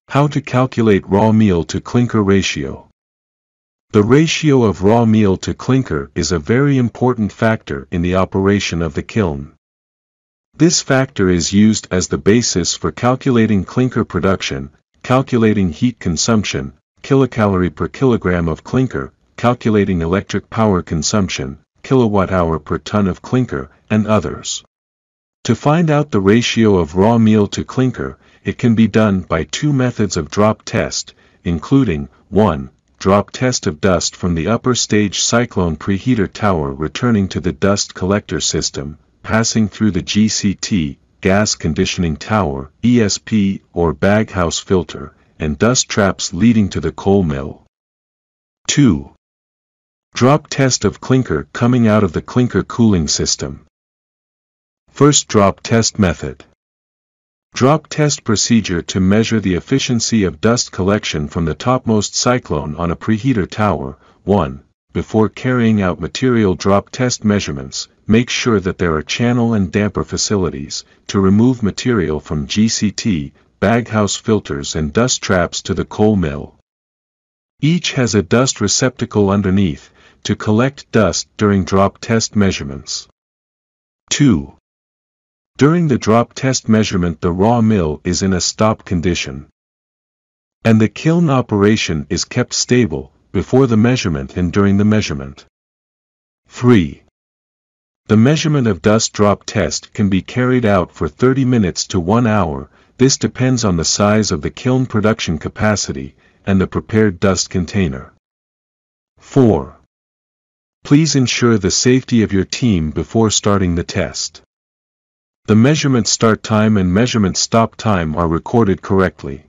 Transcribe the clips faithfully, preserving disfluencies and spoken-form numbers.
How to calculate raw meal to clinker ratio. The ratio of raw meal to clinker is a very important factor in the operation of the kiln. This factor is used as the basis for calculating clinker production, calculating heat consumption, kilocalorie per kilogram of clinker, calculating electric power consumption, kilowatt hour per ton of clinker, and others. To find out the ratio of raw meal to clinker, it can be done by two methods of drop test, including one Drop test of dust from the upper stage cyclone preheater tower returning to the dust collector system, passing through the G C T, gas conditioning tower, E S P, or baghouse filter, and dust traps leading to the coal mill. two Drop test of clinker coming out of the clinker cooling system. First drop test method. Drop test procedure to measure the efficiency of dust collection from the topmost cyclone on a preheater tower. one Before carrying out material drop test measurements, make sure that there are channel and damper facilities to remove material from G C T, baghouse filters and dust traps to the coal mill. Each has a dust receptacle underneath to collect dust during drop test measurements. two During the drop test measurement, the raw mill is in a stop condition, and the kiln operation is kept stable before the measurement and during the measurement. three The measurement of dust drop test can be carried out for thirty minutes to one hour. This depends on the size of the kiln production capacity and the prepared dust container. four Please ensure the safety of your team before starting the test. The measurement start time and measurement stop time are recorded correctly.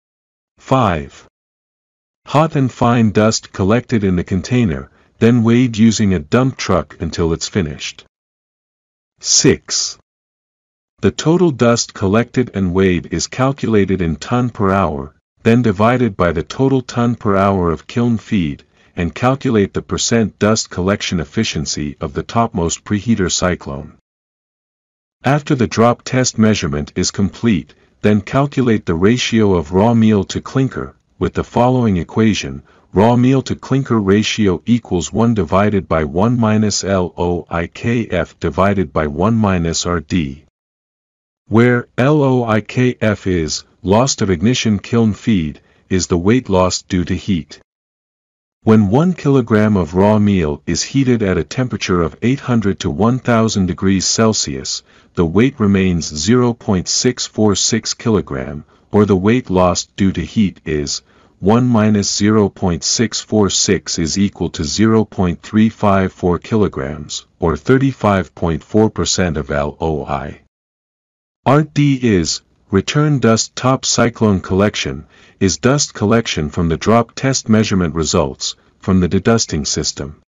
five Hot and fine dust collected in the container, then weighed using a dump truck until it's finished. six The total dust collected and weighed is calculated in tonne per hour, then divided by the total tonne per hour of kiln feed, and calculate the percent dust collection efficiency of the topmost preheater cyclone. After the drop test measurement is complete, then calculate the ratio of raw meal to clinker, with the following equation: raw meal to clinker ratio equals one divided by one minus L O I K F divided by one minus R D, where L O I K F is loss of ignition kiln feed, is the weight lost due to heat. When one kilogram of raw meal is heated at a temperature of eight hundred to one thousand degrees Celsius, the weight remains zero point six four six kilogram, or the weight lost due to heat is one minus zero point six four six is equal to zero point three five four kilograms, or thirty-five point four percent of L O I. R D is return dust top cyclone collection, is dust collection from the drop test measurement results from the dedusting system.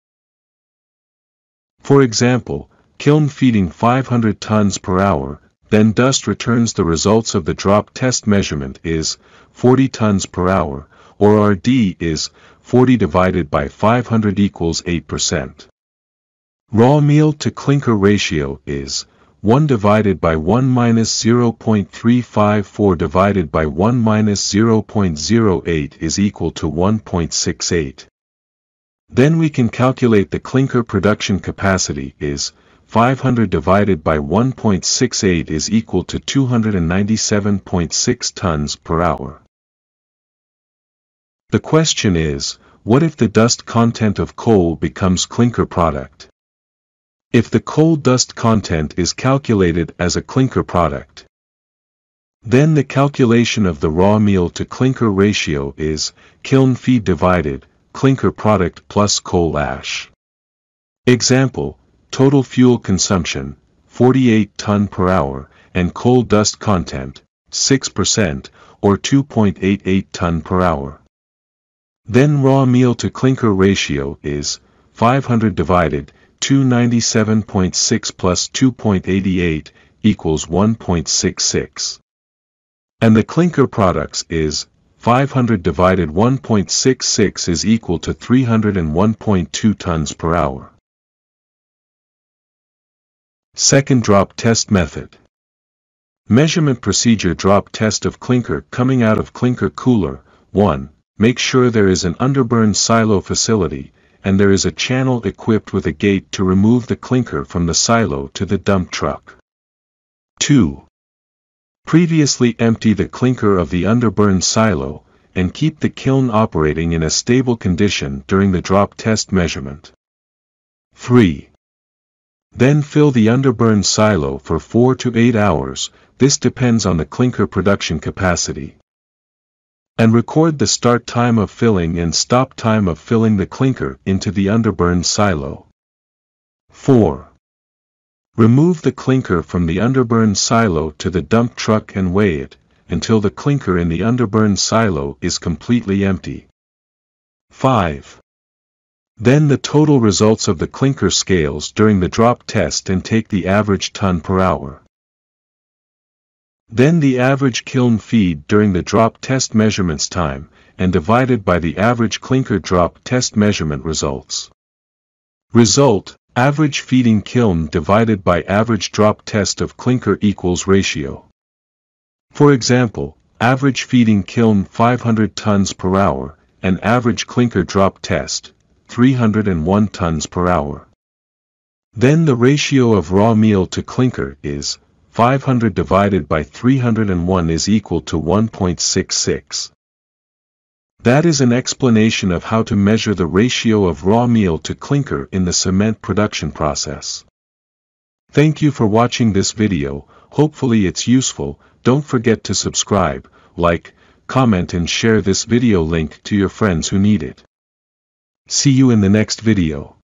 For example, kiln feeding five hundred tons per hour, then dust returns the results of the drop test measurement is forty tons per hour, or R D is forty divided by five hundred equals eight percent. Raw meal to clinker ratio is one divided by one minus zero point three five four divided by one minus zero point zero eight is equal to one point six eight. Then we can calculate the clinker production capacity is five hundred divided by one point six eight is equal to two hundred ninety-seven point six tons per hour. The question is, what if the dust content of coal becomes clinker product? If the coal dust content is calculated as a clinker product, then the calculation of the raw meal to clinker ratio is kiln feed divided clinker product plus coal ash. Example: total fuel consumption forty-eight ton per hour and coal dust content six percent or two point eight eight ton per hour. Then raw meal to clinker ratio is five hundred divided two hundred ninety-seven point six plus two point eight eight equals one point six six. And the clinker products is five hundred divided one point six six is equal to three hundred one point two tons per hour. Second drop test method. Measurement procedure: drop test of clinker coming out of clinker cooler. one. Make sure there is an underburn silo facility, and there is a channel equipped with a gate to remove the clinker from the silo to the dump truck. two. Previously empty the clinker of the underburn silo, and keep the kiln operating in a stable condition during the drop test measurement. three. Then fill the underburn silo for four to eight hours, this depends on the clinker production capacity. And record the start time of filling and stop time of filling the clinker into the underburn silo. four. Remove the clinker from the underburn silo to the dump truck and weigh it, until the clinker in the underburn silo is completely empty. five. Then the total results of the clinker scales during the drop test and take the average ton per hour. Then the average kiln feed during the drop test measurements time, and divided by the average clinker drop test measurement results. Result: average feeding kiln divided by average drop test of clinker equals ratio. For example, average feeding kiln five hundred tons per hour, and average clinker drop test, three hundred one tons per hour. Then the ratio of raw meal to clinker is, five hundred divided by three hundred one is equal to one point six six. That is an explanation of how to measure the ratio of raw meal to clinker in the cement production process. Thank you for watching this video. Hopefully it's useful. Don't forget to subscribe, like, comment and share this video link to your friends who need it. See you in the next video.